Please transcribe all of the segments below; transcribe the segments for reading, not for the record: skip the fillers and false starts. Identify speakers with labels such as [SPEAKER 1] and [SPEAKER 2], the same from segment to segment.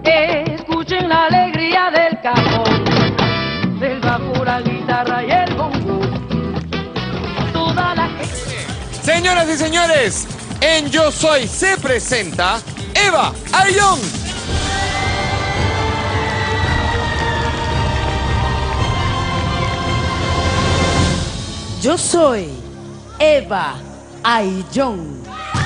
[SPEAKER 1] Escuchen la alegría del cajón, del bajo, la guitarra y el bongo. Toda la gente.
[SPEAKER 2] Señoras y señores, en Yo Soy se presenta Eva Ayllón.
[SPEAKER 3] Yo soy Eva Ayllón.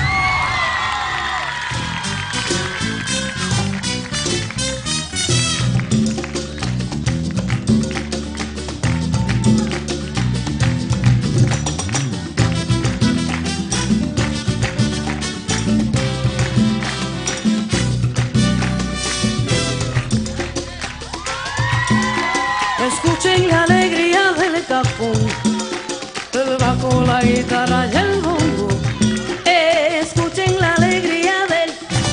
[SPEAKER 1] Escuchen la alegría del cajón, el bajo, la guitarra y el bongo. Escuchen la alegría del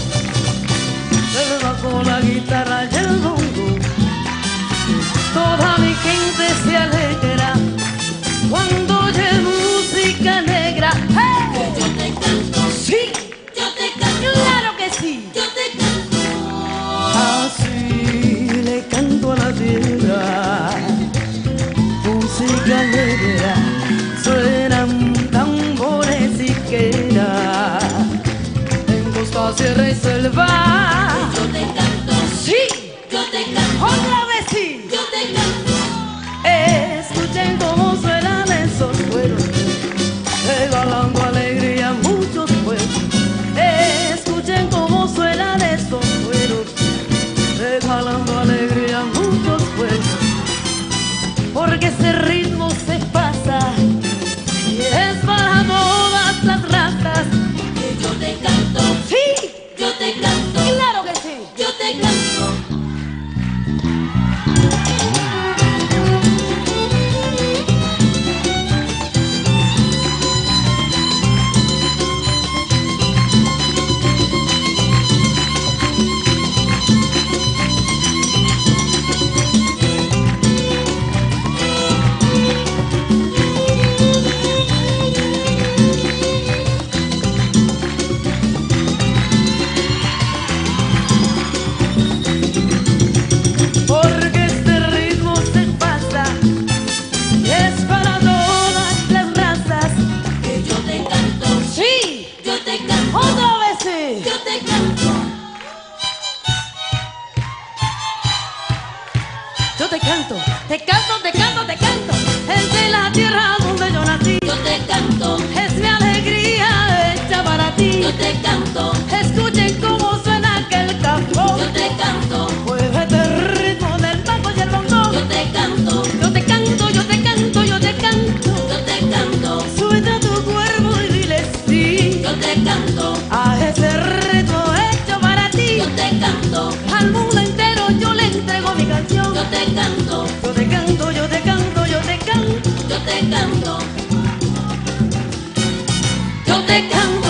[SPEAKER 1] bajo, la guitarra y el bongo. Toda mi gente se alegra cuando oye música negra. ¡Hey!
[SPEAKER 4] Yo te canto,
[SPEAKER 1] Sí,
[SPEAKER 4] yo te canto,
[SPEAKER 1] claro que sí.
[SPEAKER 4] yo te canto.
[SPEAKER 1] Así le canto a la tierra, música negra, suenan tambores y quena, en costa, sierra y selva.
[SPEAKER 4] Yo te canto,
[SPEAKER 1] Sí,
[SPEAKER 4] yo te canto,
[SPEAKER 1] otra vez sí.
[SPEAKER 4] yo te canto.
[SPEAKER 1] Escuchen cómo suenan esos cueros, regalando alegría a muchos pueblos. Escuchen cómo suenan esos cueros, regalando alegría a muchos pueblos. Porque ese ritmo se pasa y es para todas las razas.
[SPEAKER 4] Que yo te canto,
[SPEAKER 1] Sí,
[SPEAKER 4] yo te canto,
[SPEAKER 1] claro que sí.
[SPEAKER 4] yo te canto.
[SPEAKER 1] Porque este ritmo se pasa y es para todas las razas.
[SPEAKER 4] Que yo te canto,
[SPEAKER 1] Sí,
[SPEAKER 4] yo te canto,
[SPEAKER 1] otra vez sí.
[SPEAKER 4] yo te canto.
[SPEAKER 1] Yo te canto, te canto, te canto, te canto. Es de la tierra donde yo nací.
[SPEAKER 4] Yo te canto,
[SPEAKER 1] Es mi alegría hecha para ti.
[SPEAKER 4] yo te canto,
[SPEAKER 1] Escuchen cómo suena aquel cajón.
[SPEAKER 4] yo te canto,
[SPEAKER 1] Muévete el ritmo del bajo y el bongo.
[SPEAKER 4] yo te canto,
[SPEAKER 1] Yo te canto, yo te canto, yo te canto.
[SPEAKER 4] yo te canto,
[SPEAKER 1] Suelta tu cuerpo y dile sí
[SPEAKER 4] yo te canto,
[SPEAKER 1] a ese ritmo hecho para ti.
[SPEAKER 4] yo te canto,
[SPEAKER 1] Al mundo entero yo le entrego mi canción.
[SPEAKER 4] yo te canto,
[SPEAKER 1] Yo te canto, yo te canto, yo te canto.
[SPEAKER 4] yo te canto, yo te canto.